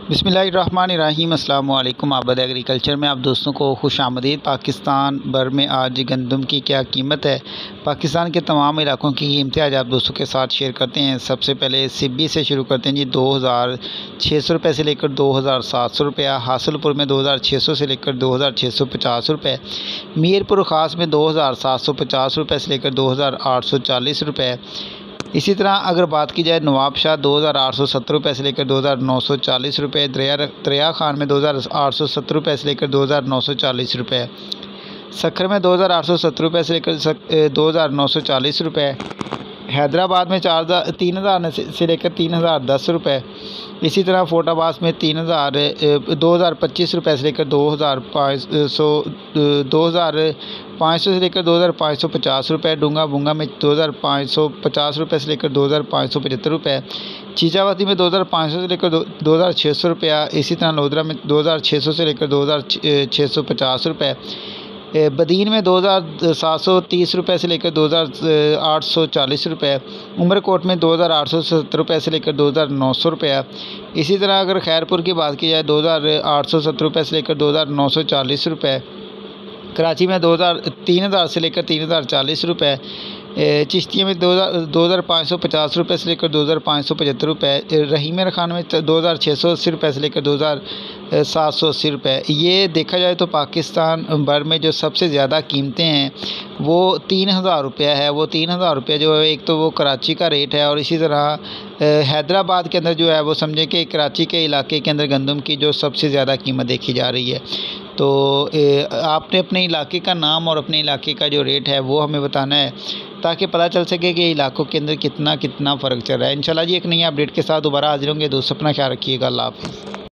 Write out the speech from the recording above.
बिस्मिल्लाहिर्रहमानिर्रहीम। अस्सलाम वालेकुम। आबाद एग्रीकल्चर में आप दोस्तों को खुश आमदीद। पाकिस्तान भर में आज गंदम की क्या कीमत है, पाकिस्तान के तमाम इलाकों की कीमतें आज आप दोस्तों के साथ शेयर करते हैं। सबसे पहले सिब्बी से शुरू करते हैं जी। 2600 रुपये से लेकर 2700 रुपया। हासिलपुर में 2600 से लेकर 2650 रुपये। मीरपुर ख़ास में 2750 रुपये से लेकर 2840 रुपये। इसी तरह अगर बात की जाए नवाबशाह 2870 रुपये से लेकर 2940 रुपये। दरिया खान में 2870 रुपये से लेकर 2940 रुपये। सखर में 2870 रुपये से लेकर 2940 रुपये। हैदराबाद में 3000 से लेकर 3010 रुपये। इसी तरह फोटाबाद में 2025 रुपये से लेकर 2500 से लेकर 2550 रुपये। डूंगा बुंगा में 2550 रुपये से लेकर 2575 रुपये। चीचावती में 2500 से लेकर 2600 रुपया। इसी तरह लोधरा में 2600 से लेकर 2650 रुपये। बदीन में 2730 रुपये से लेकर 2840 रुपये। उमरकोट में 2870 रुपये से लेकर 2900 रुपया। इसी तरह अगर खैरपुर की बात की जाए 2870 रुपये से लेकर 2940 रुपये। कराची में 3000 से लेकर 3040 रुपये। चिश्तिया में 2550 रुपये से लेकर 2575 रुपये। रहीम खान में 2680 रुपये से लेकर 2780 रुपये। ये देखा जाए तो पाकिस्तान भर में जो सबसे ज़्यादा कीमतें हैं वो 3000 रुपया है। वो 3000 रुपया जो है, एक तो वो कराची का रेट है, और इसी तरह हैदराबाद के अंदर जो है वो समझे कि कराची के इलाके के अंदर गंदम की जो सबसे ज़्यादा कीमत देखी जा रही है। तो आपने अपने इलाके का नाम और अपने इलाके का जो रेट है वो हमें बताना है, ताकि पता चल सके कि इलाकों के अंदर कितना फ़र्क चल रहा है। इंशाल्लाह जी एक नई अपडेट के साथ दोबारा हाजिर होंगे। दोस्तों अपना ख्याल रखिएगा। अल्लाह हाफ़िज़।